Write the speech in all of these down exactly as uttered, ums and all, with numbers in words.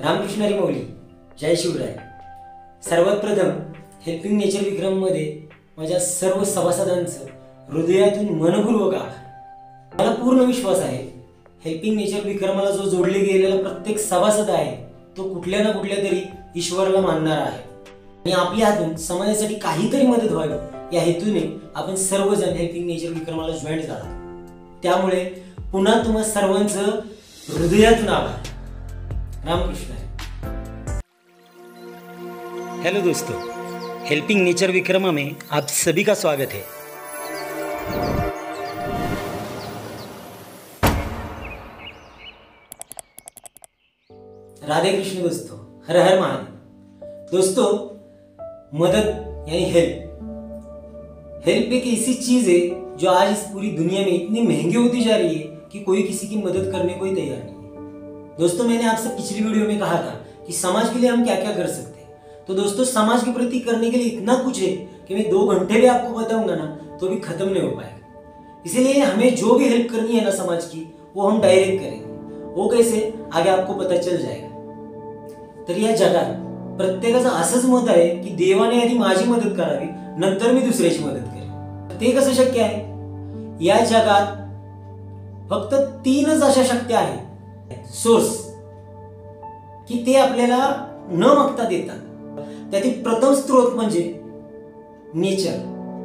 रामकृष्ण हरी माऊली, जय शिवराय। सर्वात प्रथम हेल्पिंग नेचर विक्रम मध्ये माझ्या सर्व सभासदांचं हृदयातून मनपूर्वक आभार। मला पूर्ण विश्वास आहे हेल्पिंग नेचर विक्रमाला जो जोडले गेलेला प्रत्येक सभासद आहे तो कुठल्या ना कुठल्या तरी ईश्वराला मानणारा आहे आणि आपल्या हातून समाजासाठी काहीतरी मदत व्हावी या हेतूने आपण सर्वजण हेल्पिंग नेचर विक्रमाला जॉईन झाला। त्यामुळे पुन्हा तुम्हा सर्वांचं हृदयातून आभार। रामकृष्ण। हेलो दोस्तों, हेल्पिंग नेचर विक्रमा में आप सभी का स्वागत है। राधे कृष्ण दोस्तों, हर हर महादेव। दोस्तों, मदद यानी हेल्प हेल्प एक ऐसी चीज है जो आज इस पूरी दुनिया में इतनी महंगी होती जा रही है कि कोई किसी की मदद करने को ही तैयार नहीं है। दोस्तों, मैंने आपसे पिछली वीडियो में कहा था कि समाज के लिए हम क्या क्या कर सकते हैं। तो दोस्तों, समाज के प्रति करने के लिए इतना कुछ है कि मैं दो घंटे भी आपको बताऊंगा ना तो भी खत्म नहीं हो पाएगा। इसीलिए हमें जो भी हेल्प करनी है ना समाज की, वो हम डायरेक्ट करेंगे। वो कैसे, आगे आपको पता चल जाएगा। तर या जगात प्रत्येकाचं असंच मत आहे की देवाने आधी माझी मदत करावी, नंतर मी दुसऱ्याची मदत करेन। ते कसं शक्य आहे? या जगात फक्त तीनच अशा शक्ती आहेत सोर्स की ते आपल्याला न मागता देतात। त्यातील प्रथम स्रोत म्हणजे नेचर,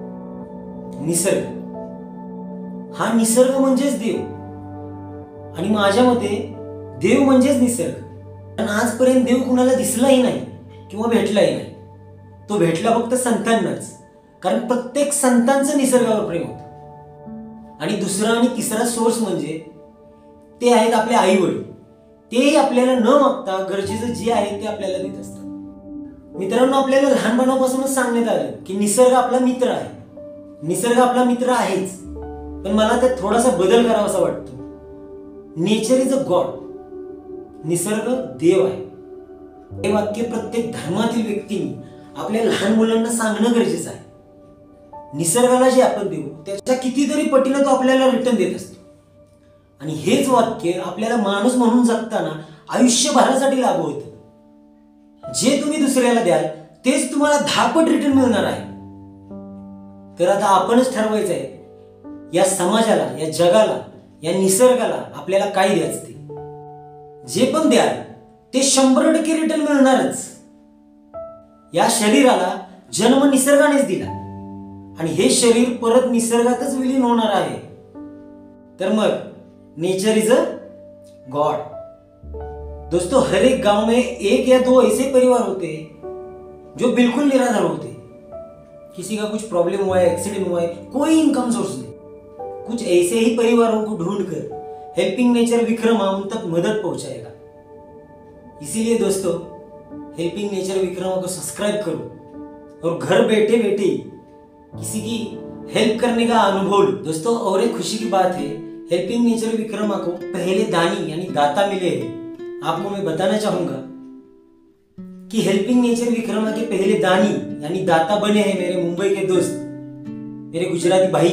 निसर्ग। हा निसर्ग म्हणजेच देव आणि माझ्या मते देव म्हणजेच निसर्ग। पण आजपर्यंत देव कुणाला दिसलाही नाही किंवा भेटलाही नाही। तो भेटला फक्त संतांनाच, कारण प्रत्येक संतांचं निसर्गावर प्रेम होतं। आणि दुसरा आणि तिसरा सोर्स म्हणजे ते आहेत आपले आई वडील। तेही आपल्याला न मागता गरजेचं जे आहे ते आपल्याला देत असतात। मित्रांनो, आपल्याला लहानपणापासूनच सांगण्यात आलं की निसर्ग आपला मित्र आहे। निसर्ग आपला मित्र आहेच, पण मला त्यात थोडासा बदल करावासा वाटतो। नेचर इज अ गॉड, निसर्ग देव आहे। हे वाक्य प्रत्येक धर्मातील व्यक्तीने आपल्या लहान मुलांना सांगणं गरजेचं आहे। निसर्गाला जे आपण देऊ त्याच्या कितीतरी पटीने तो आपल्याला रिटर्न देत असतो आणि हेच वाक्य आपल्याला माणूस म्हणून जगताना आयुष्यभरासाठी लागू होतं। जे तुम्ही दुसऱ्याला द्याल तेच तुम्हाला दहापट रिटर्न मिळणार आहे। तर आता आपणच ठरवायचं आहे या समाजाला, या जगाला, या निसर्गाला आपल्याला काय द्यायचं ते। जे पण द्याल ते शंभर टक्के रिटर्न मिळणारच। या शरीराला जन्म निसर्गानेच दिला आणि हे शरीर परत निसर्गातच विलीन होणार आहे। तर मग नेचर इज अ गॉड। दोस्तों, हर एक गांव में एक या दो ऐसे परिवार होते जो बिल्कुल निराधार होते। किसी का कुछ प्रॉब्लम हुआ है, एक्सीडेंट हुआ है, कोई इनकम सोर्स नहीं। कुछ ऐसे ही परिवारों को ढूंढकर हेल्पिंग नेचर विक्रमा उन तक मदद पहुंचाएगा। इसीलिए दोस्तों, हेल्पिंग नेचर विक्रमा को सब्सक्राइब करो और घर बैठे बैठे किसी की हेल्प करने का अनुभव लो। दोस्तों, और एक खुशी की बात है, हेल्पिंग नेचर विक्रमा को पहले दानी यानी दाता मिले हैं। आपको मैं बताना चाहूंगा कि हेल्पिंग नेचर विक्रमा के पहले दानी यानी दाता बने हैं मेरे मुंबई के दोस्त, मेरे गुजराती भाई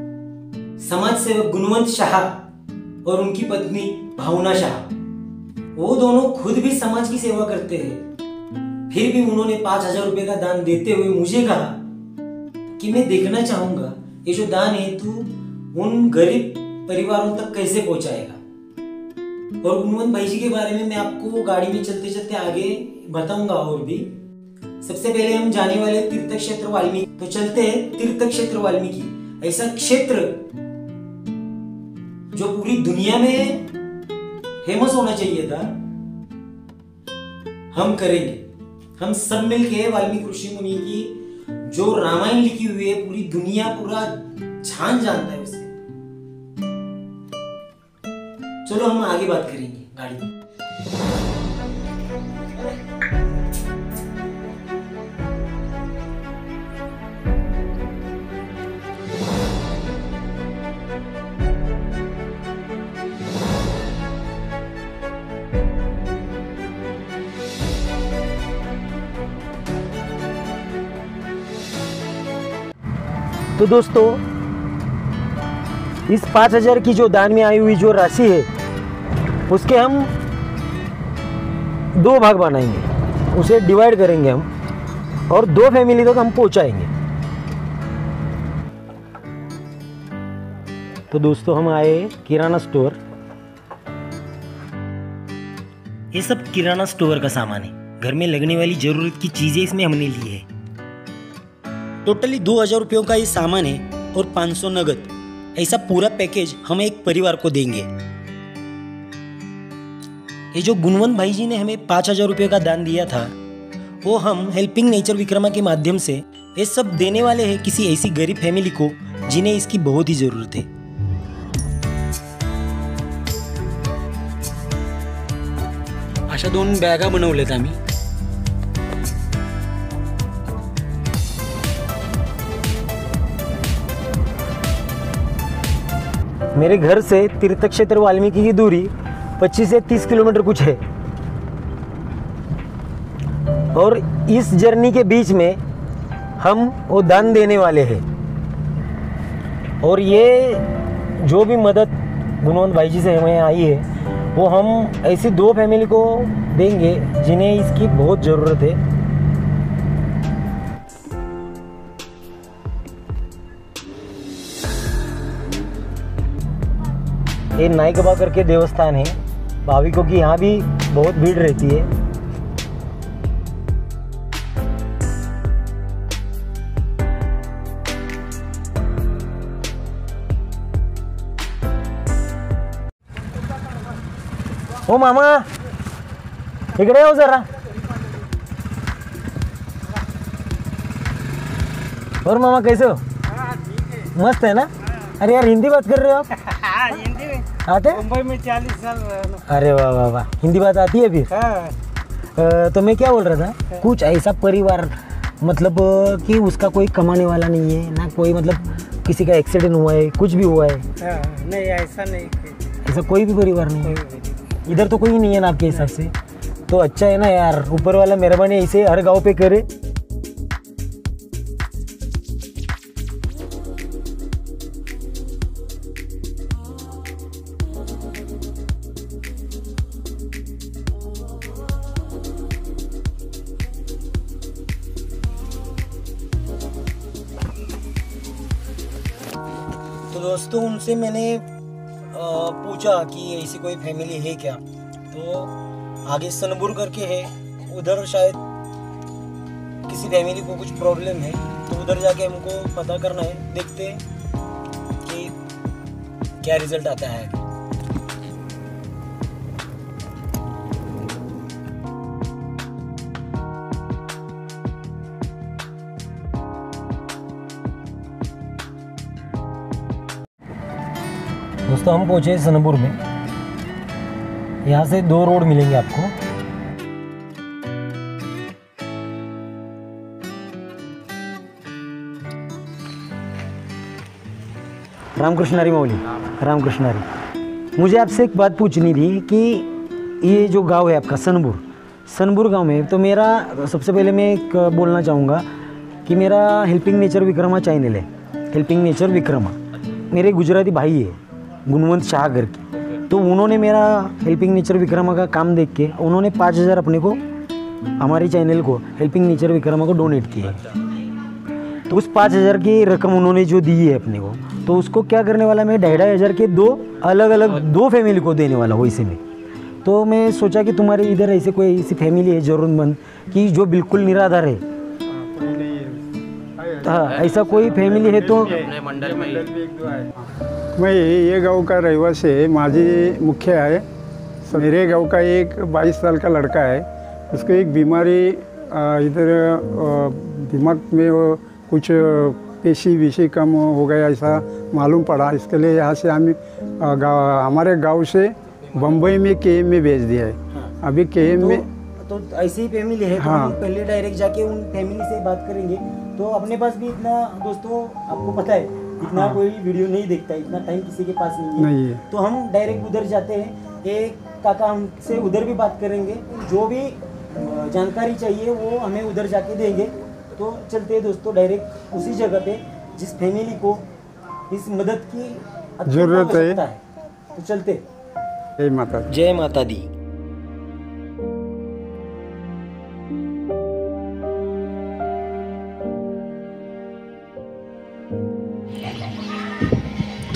समाज सेवक गुणवंत शाह और उनकी पत्नी भावना शाह। वो दोनों खुद भी समाज की सेवा करते हैं, फिर भी उन्होंने पांच हजार रुपए का दान देते हुए मुझे कहा कि मैं देखना चाहूंगा ये जो दान है तू उन गरीब परिवारों तक कैसे पहुंचाएगा। और गुणवंत भाई जी के बारे में मैं आपको गाड़ी में चलते चलते आगे बताऊंगा। और भी सबसे पहले हम जाने वाले तीर्थ क्षेत्र वाल्मीकि। तो चलते हैं तीर्थ क्षेत्र वाल्मीकि, ऐसा क्षेत्र जो पूरी दुनिया में फेमस होना चाहिए था। हम करेंगे, हम सब मिलके वाल्मीकि ऋषि मुनि की जो रामायण लिखी हुई है पूरी दुनिया पूरा जान जानता है उसे। चलो हम आगे बात करेंगे गाड़ी में। तो दोस्तों, इस पाँच हजार की जो दान में आई हुई जो राशि है उसके हम दो भाग बनाएंगे, उसे डिवाइड करेंगे हम और दो फैमिली तक हम पहुंचाएंगे। तो दोस्तों हम आए किराना स्टोर। ये सब किराना स्टोर का सामान है, घर में लगने वाली जरूरत की चीजें इसमें हमने ली है। टोटली दो हजार रुपयों का ये सामान है और पाँच सौ नगद। ऐसा पूरा पैकेज हम एक परिवार को देंगे। ये जो गुणवंत भाई जी ने हमें पाँच हजार रुपये का दान दिया था, वो हम हेल्पिंग नेचर विक्रमा के माध्यम से ये सब देने वाले हैं किसी ऐसी गरीब फैमिली को जिन्हें इसकी बहुत ही जरूरत है। अशा दोन बॅगा बनवल्यात आम्ही। मेरे घर से तीर्थ क्षेत्र वाल्मीकि की दूरी पच्चीस से तीस किलोमीटर कुछ है और इस जर्नी के बीच में हम वो दान देने वाले हैं। और ये जो भी मदद गुणवंत भाई जी से हमें आई है वो हम ऐसी दो फैमिली को देंगे जिन्हें इसकी बहुत ज़रूरत है। ये नाईकबा करके देवस्थान है, भाविकों की यहाँ भी बहुत भीड़ रहती है। ओ मामा इकडे हो जरा। और मामा कैसे हो? मस्त है ना? अरे यार हिंदी बात कर रहे हो आप? हिंदी में आते? मुंबई में चालीस साल रहा। अरे वाह वाह वाह, हिंदी बात आती है फिर? आ, तो मैं क्या बोल रहा था, कुछ ऐसा परिवार मतलब कि उसका कोई कमाने वाला नहीं है ना, कोई मतलब किसी का एक्सीडेंट हुआ है, कुछ भी हुआ है? नहीं ऐसा नहीं, ऐसा कोई भी परिवार नहीं है इधर? तो कोई नहीं है ना आपके हिसाब से? तो अच्छा है ना यार, ऊपर वाला मेहरबानी ऐसे हर गांव पे करे। तो दोस्तों उनसे मैंने पूछा कि ऐसी कोई फैमिली है क्या, तो आगे सनपुर करके है, उधर शायद किसी फैमिली को कुछ प्रॉब्लम है, तो उधर जाके हमको पता करना है। देखते हैं कि क्या रिजल्ट आता है। दोस्तों हम पहुंचे सनपुर में। यहाँ से दो रोड मिलेंगे आपको। रामकृष्ण हरी मौली, रामकृष्ण हरी। मुझे आपसे एक बात पूछनी थी कि ये जो गांव है आपका सनपुर, सनपुर गांव में तो मेरा सबसे पहले मैं एक बोलना चाहूँगा कि मेरा हेल्पिंग नेचर विक्रमा चैनल है। हेल्पिंग नेचर विक्रमा मेरे गुजराती भाई है गुणवंत शाह करके, तो उन्होंने मेरा हेल्पिंग नेचर विक्रमा का काम देख के उन्होंने पाँच हज़ार अपने को, हमारी चैनल को हेल्पिंग नेचर विक्रमा को डोनेट किए। तो उस पाँच हज़ार की रकम उन्होंने जो दी है अपने को, तो उसको क्या करने वाला मैं ढाई ढाई हज़ार के दो अलग अलग दो फैमिली को देने वाला हूँ इसे में। तो मैं सोचा कि तुम्हारे इधर ऐसे कोई ऐसी फैमिली है ज़रूरतमंद कि जो बिल्कुल निराधार है, हाँ ऐसा कोई फैमिली है तो। मैं ये गांव का रहवासी है, माझी मुख्य है। मेरे गांव का एक बाईस साल का लड़का है, उसको एक बीमारी इधर दिमाग में कुछ पेशी विशी कम हो गया ऐसा मालूम पड़ा। इसके लिए यहाँ से हम हमारे गांव से बम्बई में के एम में भेज दिया है। अभी के एम में तो ऐसी ही फैमिली है। हाँ। तो पहले डायरेक्ट जाके उन फैमिली से बात करेंगे। तो अपने पास भी इतना, दोस्तों आपको पता है इतना हाँ। कोई वीडियो नहीं देखता, इतना टाइम किसी के पास नहीं है, नहीं है। तो हम डायरेक्ट उधर जाते हैं। एक काका हमसे उधर भी बात करेंगे, जो भी जानकारी चाहिए वो हमें उधर जाके देंगे। तो चलते हैं दोस्तों डायरेक्ट उसी जगह पे जिस फैमिली को इस मदद की जरूरत है। तो चलते। जय माता जय माता दी।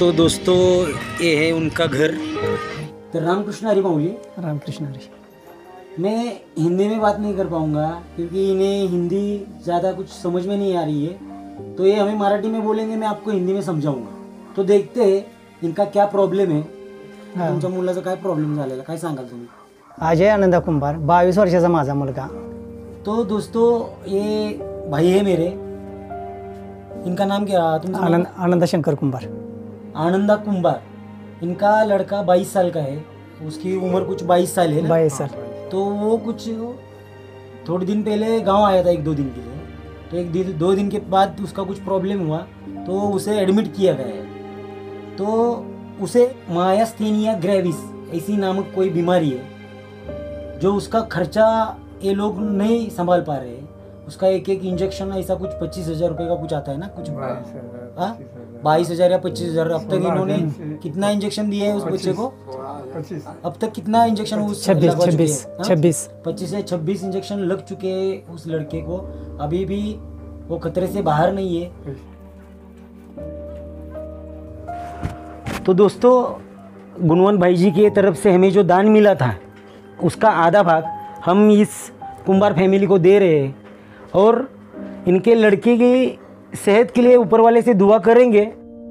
तो दोस्तों ये है उनका घर। तो रामकृष्ण हरी माऊली। रामकृष्ण हरी। मैं हिंदी में बात नहीं कर पाऊँगा क्योंकि इन्हें हिंदी ज़्यादा कुछ समझ में नहीं आ रही है, तो ये हमें मराठी में बोलेंगे, मैं आपको हिंदी में समजाऊंगा। तो देखते हैं इनका क्या प्रॉब्लेम है। तुमच्या मुलाचा काय प्रॉब्लेम झालेला काय सांगाल तुम्ही? अजय आनंदा कुंभार, बावीस वर्षाचा माझा मुलगा। तो दोस्तों ये भाई है मेरे, इनका नाम क्या? तुमचा आनंद आनंदा शंकर कुंभार। आनंदा कुंभार। इनका लड़का बाईस साल का है, उसकी उम्र कुछ बाईस साल है ना? बाईस साल। तो वो कुछ थोड़े दिन पहले गांव आया था एक दो दिन के लिए, तो एक दिन दो दिन के बाद उसका कुछ प्रॉब्लम हुआ तो उसे एडमिट किया गया है। तो उसे मायास्थेनिया ग्रेविस ऐसी नामक कोई बीमारी है जो उसका खर्चा ये लोग नहीं संभाल पा रहे हैं। उसका एक एक इंजेक्शन ऐसा कुछ पच्चीस हजार रुपये का कुछ आता है ना, कुछ बाईस हजार या पच्चीस हजार। अब तक इन्होंने कितना इंजेक्शन दिया है उस बच्चे को? अब तक कितना इंजेक्शन उस छब्बीस छब्बीस छब्बीस पच्चीस से छब्बीस इंजेक्शन लग चुके हैं उस लड़के को। अभी भी वो खतरे से बाहर नहीं है। तो दोस्तों गुणवंत भाई जी की तरफ से हमें जो दान मिला था उसका आधा भाग हम इस कुंभार फैमिली को दे रहे हैं और इनके लड़के की सेहत के लिए ऊपर वाले से दुआ करेंगे।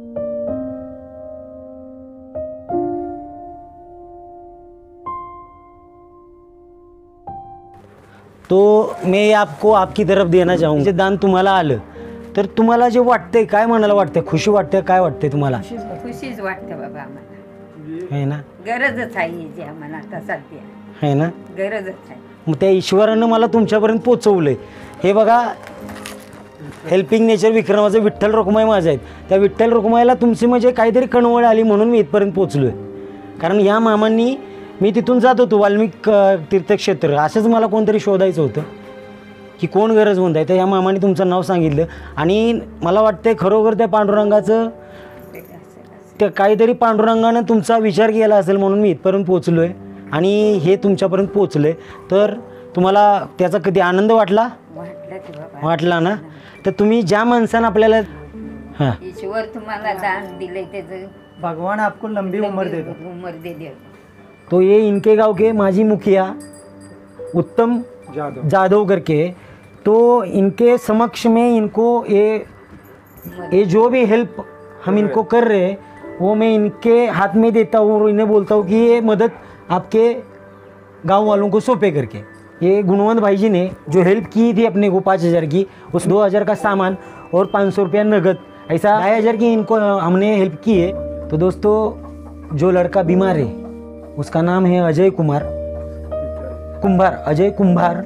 तो मैं आपको आपकी तरफ देना चाहूँगा, जे दान तुम्हाला आलं तर तुम्हाला जे वाटतंय, काय म्हणायला वाटतंय? खुशी वाटते, काय वाटते तुम्हाला? खुशीच वाटतं बाबा आम्हाला, है ना? गरजच आहे जे आम्हाला आता सध्या, है ना? गरजच आहे। मग त्या ईश्वरानं मला तुमच्यापर्यंत पोचवलंय। हे बघा हेल्पिंग नेचर विक्रमाचं विठ्ठल रखुमाई माझे आहेत, त्या विठ्ठल रखुमाईला तुमची म्हणजे काहीतरी कणवळ आली म्हणून मी इथपर्यंत पोचलोय। कारण या मामांनी, मी तिथून जात होतो वाल्मिक तीर्थक्षेत्र, असंच मला कोणतरी शोधायचं होतं की कोण गरजवंत आहे, तर या मामाने तुमचं नाव सांगितलं आणि मला वाटतंय खरोखर त्या पांडुरंगाचं, त्या काहीतरी पांडुरंगानं तुमचा विचार केला असेल म्हणून मी इथपर्यंत पोचलो आहे आणि हे तुमच्यापर्यंत पोचलं आहे। तर तुम्हाला त्याचा कधी आनंद वाटला? वाटलं की बाबा, वाटला ना? तर तुम्ही ज्या माणसानं आपल्याला हां ईश्वर तुम्हाला दान दिले त्याचं भगवान आपको लंबी उम्र दे दो। उमर दे दे। तो ये इनके गांव के माजी मुखिया उत्तम जादव जादव करके, तो इनके समक्ष में इनको ये ये जो भी हेल्प हम इनको कर रहे हैं वो मैं इनके हाथ में देता हूँ और इन्हें बोलता हूँ कि ये मदद आपके गांव वालों को सौंपे करके। ये गुणवंत भाई जी ने जो हेल्प की थी अपने को पाँच हज़ार की, उस दो हज़ार का सामान और पाँच सौ रुपया नगद, ऐसा ढाई हज़ार की इनको हमने हेल्प की है। तो दोस्तों जो लड़का बीमार है उसका नाम है अजय कुमार कुंभार, अजय कुंभार,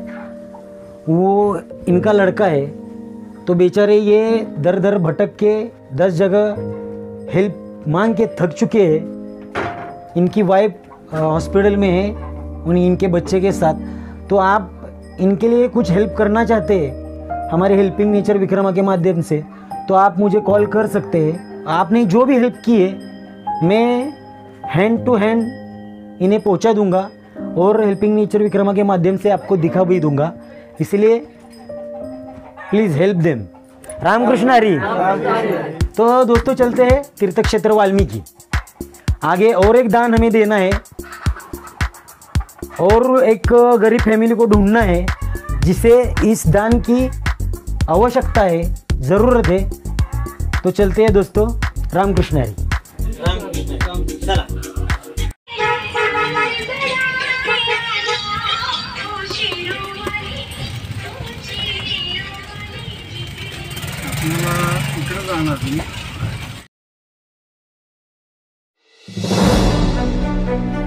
वो इनका लड़का है। तो बेचारे ये दर दर भटक के दस जगह हेल्प मांग के थक चुके हैं। इनकी वाइफ हॉस्पिटल में है उन इनके बच्चे के साथ। तो आप इनके लिए कुछ हेल्प करना चाहते हैं हमारे हेल्पिंग नेचर विक्रमा के माध्यम से, तो आप मुझे कॉल कर सकते हैं। आपने जो भी हेल्प की है मैं हैंड टू हैंड इन्हें पहुंचा दूंगा और हेल्पिंग नेचर विक्रमा के माध्यम से आपको दिखा भी दूंगा, इसलिए please help them. Ramkrishna Hari. तो दोस्तों चलते हैं तीर्थ क्षेत्र वाल्मीकि, आगे और एक दान हमें देना है और एक गरीब फैमिली को ढूंढना है जिसे इस दान की आवश्यकता है, ज़रूरत है। तो चलते हैं दोस्तों, रामकृष्ण हरी। चला। इकडे जाणार तुम्ही?